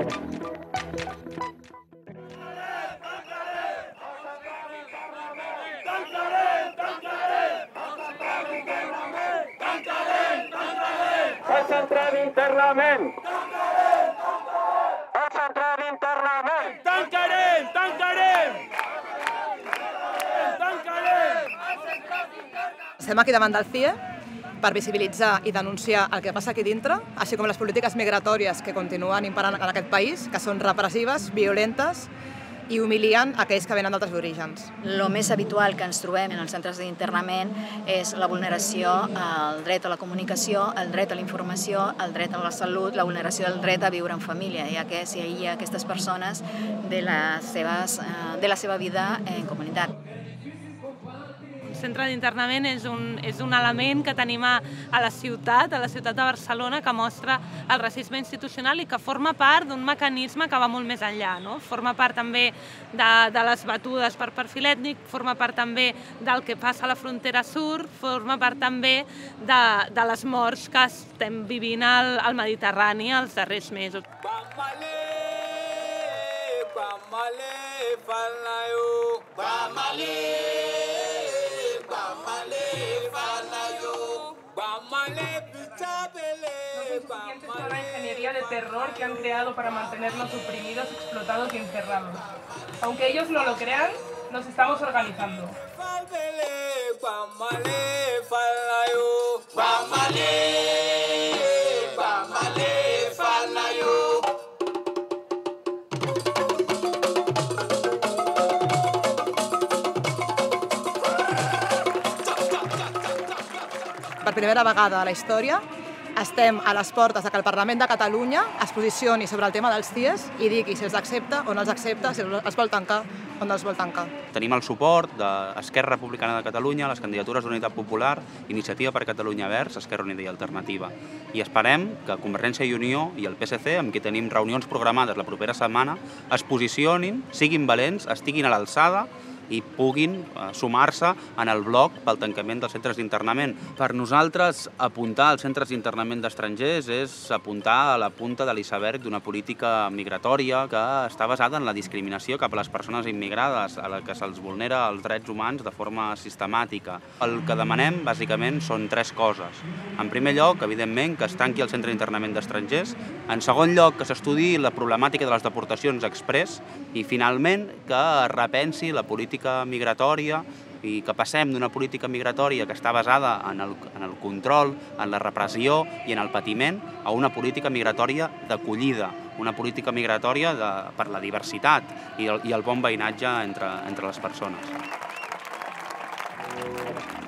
Centrat internament! Centrat internament! Tancarem! Tancarem! Tancarem! Estem aquí davant del CIE per visibilitzar i denunciar el que passa aquí dintre, així com les polítiques migratòries que continuen imperant en aquest país, que són repressives, violentes i humilien aquells que venen d'altres orígens. El més habitual que ens trobem en els centres d'internament és la vulneració al dret a la comunicació, al dret a la informació, al dret a la salut, la vulneració del dret a viure en família, ja que s'hi aïlla aquestes persones de la seva vida en comunitat. El centre d'internament és un element que tenim a la ciutat de Barcelona, que mostra el racisme institucional i que forma part d'un mecanisme que va molt més enllà. Forma part també de les batudes per perfil ètnic, forma part també del que passa a la frontera sud, forma part també de les morts que estem vivint al Mediterrani els darrers mesos. Toda la ingeniería de terror que han creado para mantenernos oprimidos, explotados y encerrados. Aunque ellos no lo crean, nos estamos organizando. Per primera vegada a la història estem a les portes que el Parlament de Catalunya es posicioni sobre el tema dels CIEs i digui si els accepta o no els accepta, si els vol tancar o no els vol tancar. Tenim el suport d'Esquerra Republicana de Catalunya, les candidatures d'Unitat Popular, Iniciativa per Catalunya Verds, Esquerra Unida i Alternativa. I esperem que Convergència i Unió i el PSC, amb qui tenim reunions programades la propera setmana, es posicionin, siguin valents, estiguin a l'alçada i puguin sumar-se en el bloc pel tancament dels centres d'internament. Per nosaltres, apuntar als centres d'internament d'estrangers és apuntar a la punta de l'iceberg d'una política migratòria que està basada en la discriminació cap a les persones immigrades, a la que se'ls vulnera els drets humans de forma sistemàtica. El que demanem, bàsicament, són tres coses. En primer lloc, evidentment, que es tanqui el centre d'internament d'estrangers. En segon lloc, que s'estudiï la problemàtica de les deportacions express. I, finalment, que es repensi la política migratòria i que passem d'una política migratòria que està basada en el control, en la repressió i en el patiment a una política migratòria d'acollida, una política migratòria per la diversitat i el bon veïnatge entre les persones.